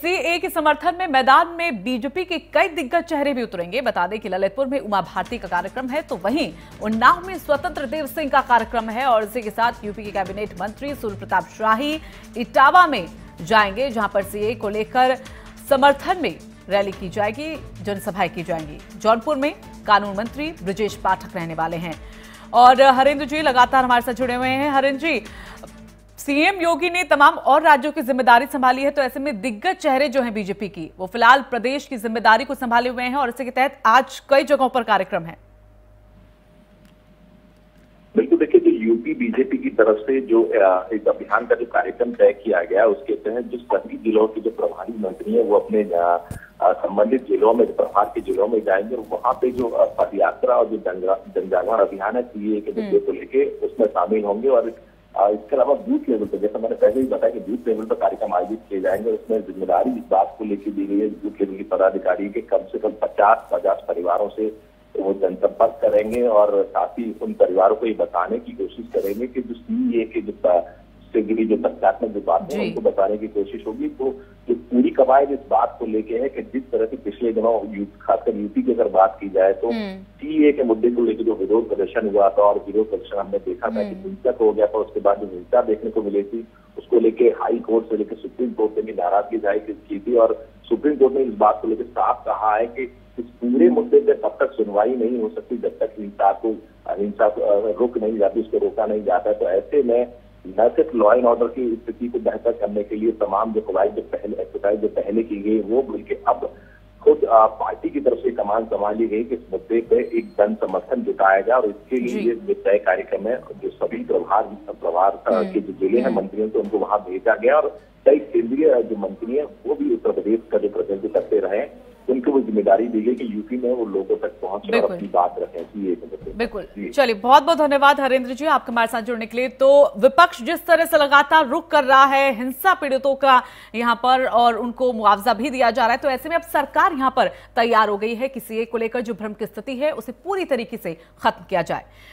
CA के समर्थन में मैदान में बीजेपी के कई दिग्गज चेहरे भी उतरेंगे। बता दें कि ललितपुर में उमा भारती का कार्यक्रम है, तो वहीं उन्नाव में स्वतंत्र देव सिंह का कार्यक्रम है और इसी के साथ यूपी के कैबिनेट मंत्री सूर्य प्रताप शाही इटावा में जाएंगे, जहां पर सीए को लेकर समर्थन में रैली की जाएगी, जनसभाएं की जाएंगी। जौनपुर में कानून मंत्री ब्रजेश पाठक रहने वाले हैं। और हरेंद्र जी लगातार हमारे साथ जुड़े हुए हैं। हरेंद्र जी, सीएम योगी ने तमाम और राज्यों की जिम्मेदारी संभाली है, तो ऐसे में दिग्गज चेहरे जो हैं बीजेपी की, वो फिलहाल प्रदेश की जिम्मेदारी को संभाले हुए हैं और इसी के तहत आज कई जगहों पर कार्यक्रम है। बिल्कुल, देखिए, जो यूपी बीजेपी की तरफ से जो एक अभियान का जो कार्यक्रम तय किया गया, उसके तहत जो सभी जिलों के जो प्रभारी मंत्री हैं वो अपने संबंधित जिलों में, प्रभार के जिलों में जाएंगे और वहां पे जो पदयात्रा और जो जनजागरण अभियान है सीए के मुद्दे को लेके उसमें शामिल होंगे। और इसके अलावा बूथ लेवल पर, जैसा मैंने पहले ही बताया कि बूथ लेवल पर कार्यक्रम आयोजित किए जाएंगे। उसमें जिम्मेदारी इस बात को लेकर दी गई है बूथ लेवल के पदाधिकारी के कम से कम 50 परिवारों से वो जनसंपर्क करेंगे और साथ ही उन परिवारों को ये बताने की कोशिश करेंगे कि जो सीए के जो तथ्यात्मक जो बातें हैं उनको बताने की कोशिश होगी। तो जो पूरी कवायद इस बात को लेके है कि जिस तरह से पिछले दिनों खासकर यूपी की अगर बात की जाए तो सीए के मुद्दे को लेकर जो विरोध प्रदर्शन हुआ था और विरोध प्रदर्शन हमने देखा था कि हिंसक हो गया था, उसके बाद जो हिंसा देखने को मिली थी उसको लेके हाई कोर्ट से लेकर सुप्रीम कोर्ट में भी नाराजगी जाहिर की थी और सुप्रीम कोर्ट ने इस बात को लेकर साफ कहा है कि इस पूरे मुद्दे पे तब तक सुनवाई नहीं हो सकती जब तक हिंसा रुक नहीं जाती, उसको रोका नहीं जाता। तो ऐसे में न सिर्फ लॉ एंड ऑर्डर की स्थिति को बेहतर करने के लिए तमाम जो कवायद जो पहले की गई वो बल्कि अब खुद पार्टी की तरफ से कमान संभाली गई कि इस मुद्दे पे एक जन समर्थन जुटाया जाए और इसके लिए जो तय कार्यक्रम है, जो सभी प्रभार के जो जिले हैं मंत्रियों को उनको वहां भेजा गया और कई केंद्रीय जो मंत्री हैं वो भी उत्तर प्रदेश का जो प्रतिनिधित्व करते रहे, उनको वो जिम्मेदारी दी गई कि यूपी में वो लोगों तक पहुंचे और अपनी बात रखें। बिल्कुल, चलिए, बहुत बहुत धन्यवाद हरेंद्र जी आपके हमारे साथ जुड़ने के लिए। तो विपक्ष जिस तरह से लगातार रुख कर रहा है हिंसा पीड़ितों का यहाँ पर और उनको मुआवजा भी दिया जा रहा है, तो ऐसे में अब सरकार यहाँ पर तैयार हो गई है कि सीए को लेकर जो भ्रम की स्थिति है उसे पूरी तरीके से खत्म किया जाए।